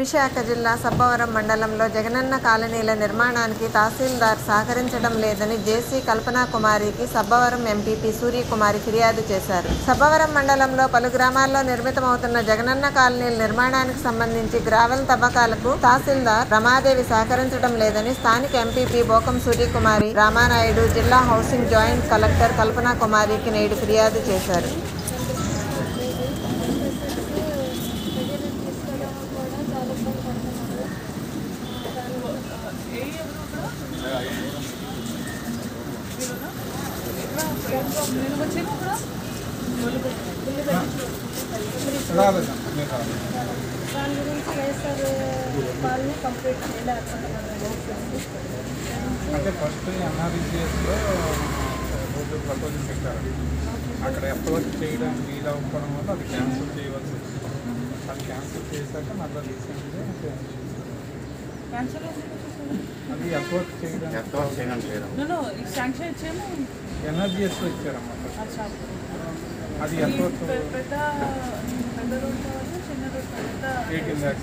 విశాఖ జిల్లా సబ్బవరం మండలంలో జగనన్న కాలనీల నిర్మాణానికి తహసీల్దార్ సహకరించడం లేదని జేసీ కల్పనా కుమారికి సబ్బవరం ఎంపీపీ సూర్యకుమారి ఫిర్యాదు చేశారు. సబ్బవరం మండలంలో పలు గ్రామాల్లో నిర్మితమవుతున్న జగనన్న కాలనీల నిర్మాణానికి సంబంధించి గ్రావెల్ తవ్వకాలకు తహసీల్దార్ రమాదేవి సహకరించడం లేదని స్థానిక ఎంపీపీ బోకం సూర్యకుమారి రామానాయుడు జిల్లా హౌసింగ్ జాయింట్ కలెక్టర్ కల్పనా కుమారికి నేడు ఫిర్యాదు చేశారు. అంటే ఫస్ట్ ఎన్ఆర్ఈజీఎస్లో రోడ్డు ప్రపోజల్ పెట్టారు. అక్కడ అప్రోచ్ చేయడానికి వీలు అవ్వడం వల్ల అది క్యాన్సిల్ చేయవలసి వచ్చింది. అది క్యాన్సిల్ చేశాక మళ్ళీ రీసెంట్గా అది అప్రోచ్ చేయడానికి ఎన్ఆర్జీఎస్లో ఇచ్చారన్నమాట. అది అప్రోచ్ 18 lakhs.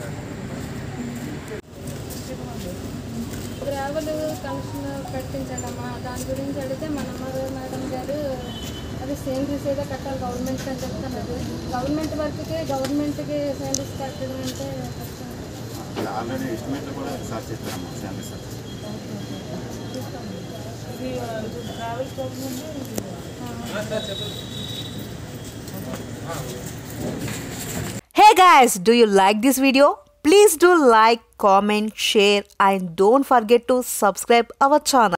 గ్రావెల్ కనెక్షన్ పెట్టించాడమ్మా. దాని గురించి అడిగితే మన మేడం గారు అది సేంద్రీస్ ఏదో కట్టాలి గవర్నమెంట్ అని చెప్తున్నారు. గవర్నమెంట్ వర్క్కి గవర్నమెంట్కి సేంద్రీస్ కట్టడం అంటే ఆల్రెడీ ఎస్టిమేట్లో కూడా సార్ చెప్పారమ్మా. సేంద్రీస్ Hey guys, do you like this video? Please do like, comment, share and don't forget to subscribe our channel.